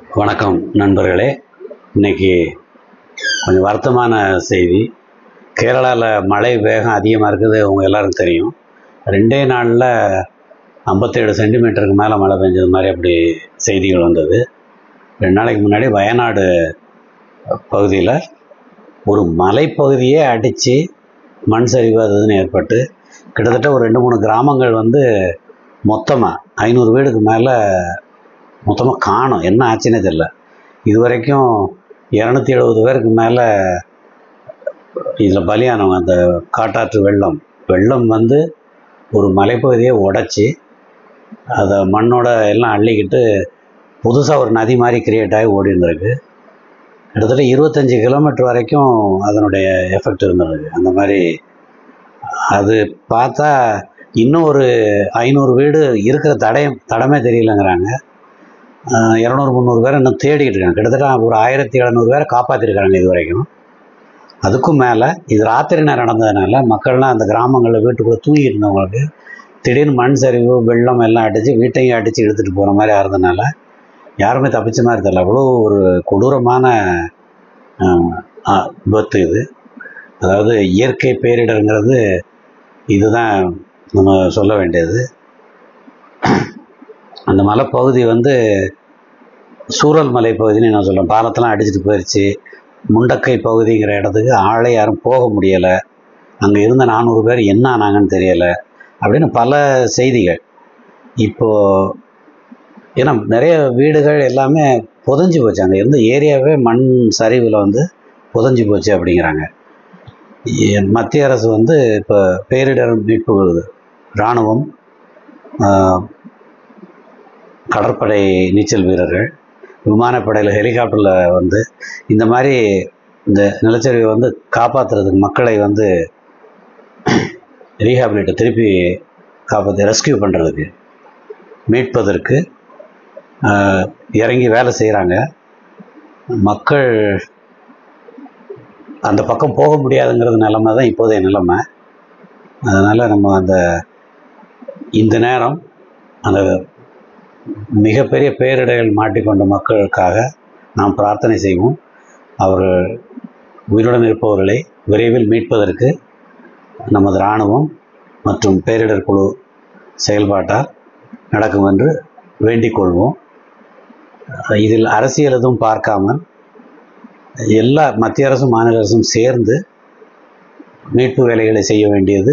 வணக்கம் நண்பர்களே. இன்னைக்கு கொஞ்சம் வருத்தமான செய்தி. கேரளாவில் மழை வேகம் அதிகமாக இருக்குது, உங்கள் எல்லாருக்கும் தெரியும். 2 நாளில் 57 சென்டிமீட்டருக்கு மேலே மழை பெஞ்சது மாதிரி அப்படி செய்திகள் வந்தது. 2 நாளைக்கு முன்னாடி வயநாடு பகுதியில் ஒரு மலைப்பகுதியே அடித்து மண் சரிவு அதுன்னு ஏற்பட்டு கிட்டத்தட்ட ஒரு 2-3 கிராமங்கள் மொத்தமாக 500 வீடுக்கு மேலே மொத்தமாக காணும். என்ன ஆச்சுன்னே தெரியல. இது வரைக்கும் 270 பேருக்கு மேலே இதில் பலியானவங்க. அந்த காட்டாற்று வெள்ளம் ஒரு மலைப்பகுதியை உடைச்சி அதை மண்ணோட எல்லாம் அள்ளிக்கிட்டு புதுசாக ஒரு நதி மாதிரி கிரியேட் ஆகி ஓடி இருந்திருக்கு. கிட்டத்தட்ட 25 கிலோமீட்டர் வரைக்கும் அதனுடைய எஃபெக்ட் இருந்திருக்கு. அந்த மாதிரி அது பார்த்தா இன்னும் ஒரு 500 வீடு இருக்கிற தடமே தெரியலங்கிறாங்க. 200-300 பேரை இன்னும் தேடிக்கிட்டு இருக்காங்க. கிட்டத்தட்ட ஒரு 1700 பேரை காப்பாற்றிருக்காங்க இது வரைக்கும். அதுக்கும் மேலே இது ராத்திரி நேரம் நடந்ததுனால மக்கள்லாம் அந்த கிராமங்களில் வீட்டுக்குள்ளே தூங்கிட்டு இருந்தவங்களுக்கு திடீர்னு மண் சரிவு வெள்ளம் எல்லாம் அடித்து வீட்டையும் அடித்து இழுத்துட்டு போகிற மாதிரி ஆகிறதுனால யாருமே தப்பிச்ச மாதிரி தெரியல. அவ்வளோ ஒரு கொடூரமான விபத்து இது. அதாவது இயற்கை பேரிடருங்கிறது இதுதான் நம்ம சொல்ல வேண்டியது. அந்த மலைப்பகுதி சூரல் மலை பகுதின்னு நான் சொல்லுவேன். பாலத்தெல்லாம் அடிச்சுட்டு போயிடுச்சு. முண்டக்கை பகுதிங்கிற இடத்துக்கு ஆளே யாரும் போக முடியலை. அங்கே இருந்த 400 பேர் என்ன ஆனாங்கன்னு தெரியலை அப்படின்னு பல செய்திகள். இப்போது ஏன்னா நிறைய வீடுகள் எல்லாமே புதஞ்சு போச்சு. அங்கே இருந்த ஏரியாவே மண் சரிவில் புதஞ்சு போச்சு அப்படிங்கிறாங்க. மத்திய அரசு இப்போ பேரிடர் மீட்பு இராணுவம், கடற்படை நீச்சல் வீரர்கள், விமானப்படையில் ஹெலிகாப்டரில் இந்த மாதிரி இந்த நிலச்சரிவை காப்பாற்றுறதுக்கு மக்களை ரீஹாபிலிட்டேட் திருப்பி காப்பாற்றி ரெஸ்கியூ பண்ணுறதுக்கு மீட்பதற்கு இறங்கி வேலை செய்கிறாங்க. மக்கள் அந்த பக்கம் போக முடியாதுங்கிறது நிலைமை தான் இப்போதைய நிலைமை. அதனால் நம்ம இந்த நேரம் அந்த மிகப்பெரிய பேரிடர்கள் மாட்டிக்கொண்ட மக்களுக்காக நாம் பிரார்த்தனை செய்வோம். அவர்கள் உயிருடன் இருப்பவர்களை விரைவில் மீட்பதற்கு நமது இராணுவம் மற்றும் பேரிடர் குழு செயல்பாட்டால் நடக்கும் என்று வேண்டிக் கொள்வோம். இதில் அரசியல் எதுவும் பார்க்காமல் எல்லா மத்திய அரசும் மாநில அரசும் சேர்ந்து மீட்பு வேலைகளை செய்ய வேண்டியது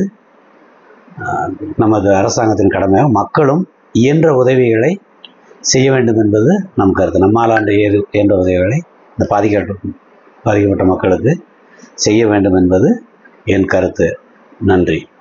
நமது அரசாங்கத்தின் கடமையாகும். மக்களும் இயன்ற உதவிகளை செய்ய வேண்டும் என்பது நம் கருத்து. நம்மால் இயன்ற உதவிகளை இந்த பாதிக்கப்பட்ட மக்களுக்கு செய்ய வேண்டும் என்பது என் கருத்து. நன்றி.